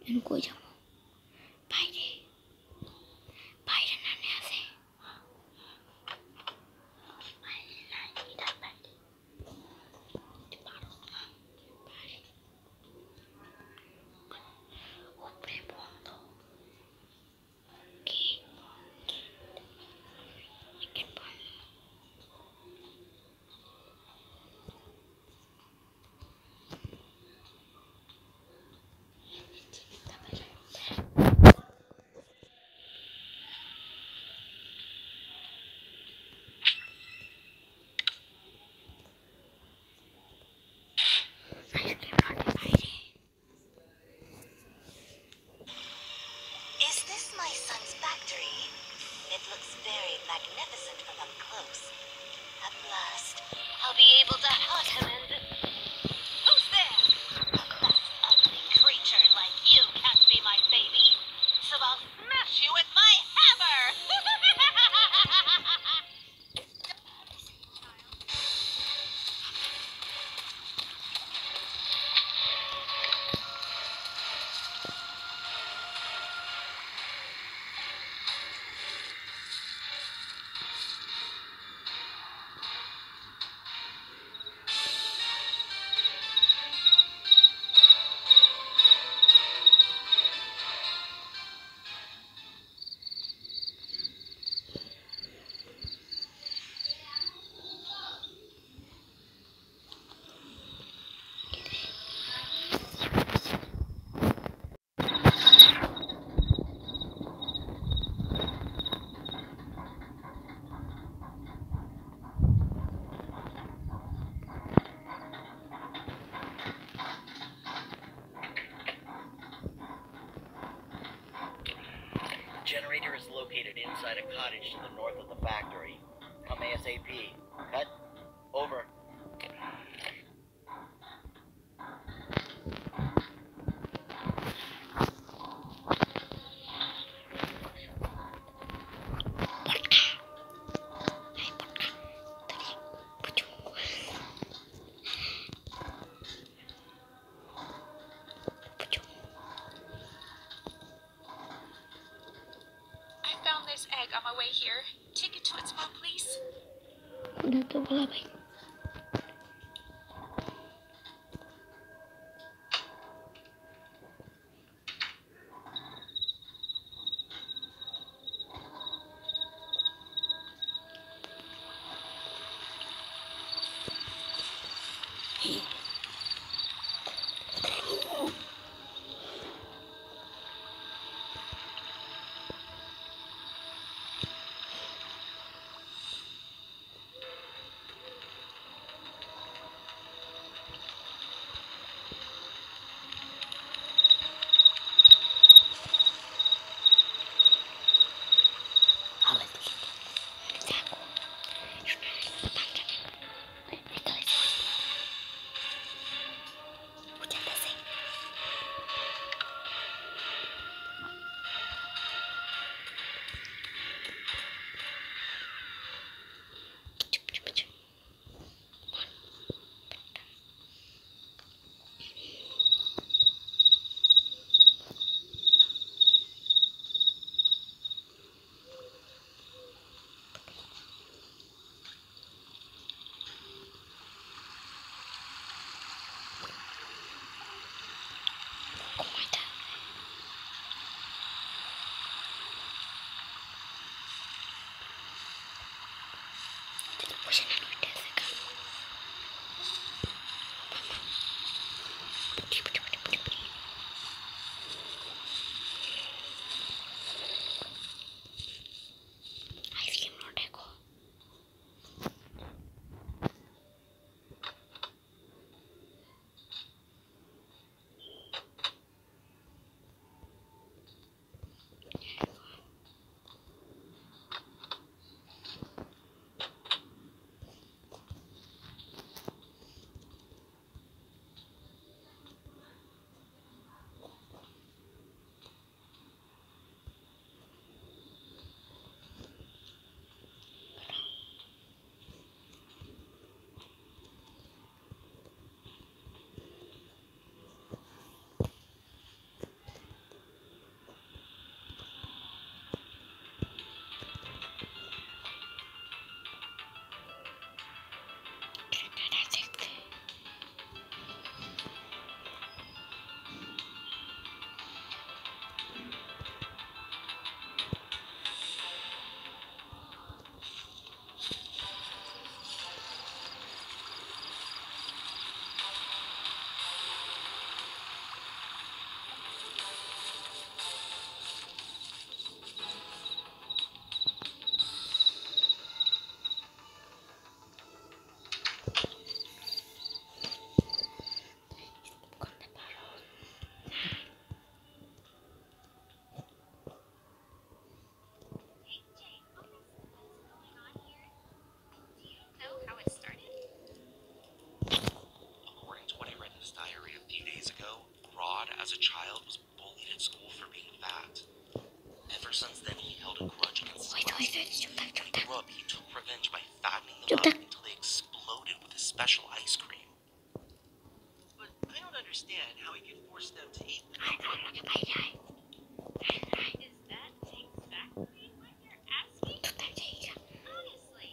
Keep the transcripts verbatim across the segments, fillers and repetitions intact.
এখন কই যাব? বাইরে বাইরে নামে আছে। উপরে বন্ধ কি Is this my son's factory? It looks very magnificent from up close. At last, I'll be able to hug him and... Who's there? That ugly creature like you can't be my baby, so I'll smash you with my hammer! Generator is located inside a cottage to the north of the factory. Come ASAP. Cut. Over. This egg on my way here. Take it to its mom, please. udah tuh bola baik. at school for being fat. Ever since then, he held a grudge against his Wait, wait, wait, classmates. chúng ta, chúng When ta. he grew up, he took revenge by fattening them Chúng up ta. until they exploded with his special ice cream. But I don't understand how he could force them to eat them. Ai, ai, ai, ai, ai. Ai, ai. Is that Tate's factory? What you're asking? Chúng ta chạy ra. Honestly.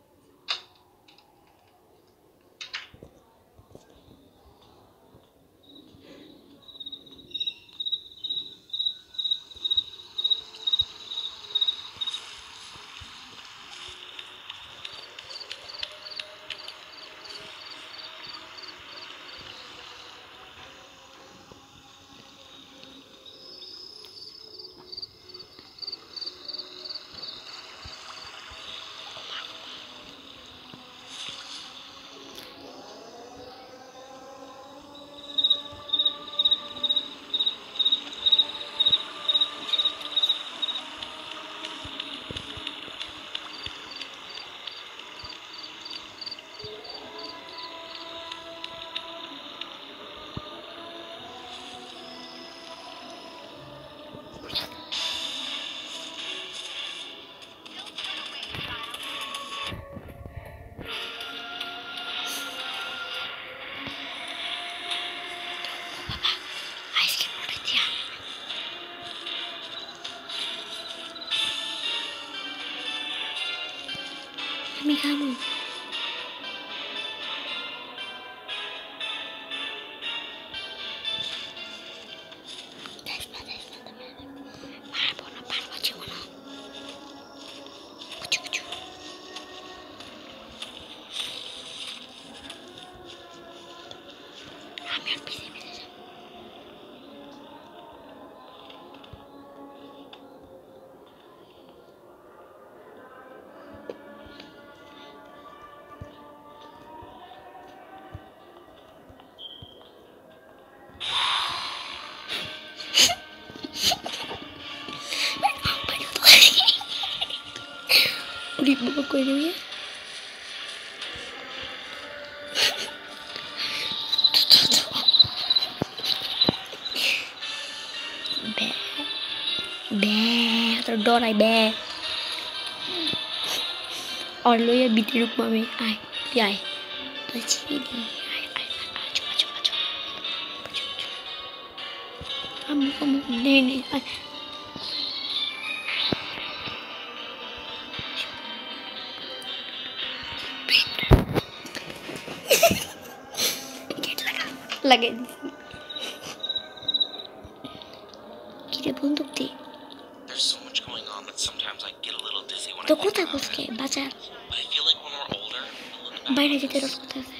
Ice cream udah dia. Kami kamu. Desma, desma, teman. Mana bono pan wajib mana? Kucu, kucu. Kami harus bisa bisa. Udah bawa kue dulu ya. Bé bé terus này bé और लो ये बीती रुक mummy आए ये आए तो चीनी आए आए आजो आजो आजो हम हम नहीं नहीं आए लगे किरे बंदूक दे There's so much going on that sometimes I get a little dizzy when तो I कोता think about उसके it. बाजार But I feel like when we're older, we'll look back बाहर on जाते this रोज कोता से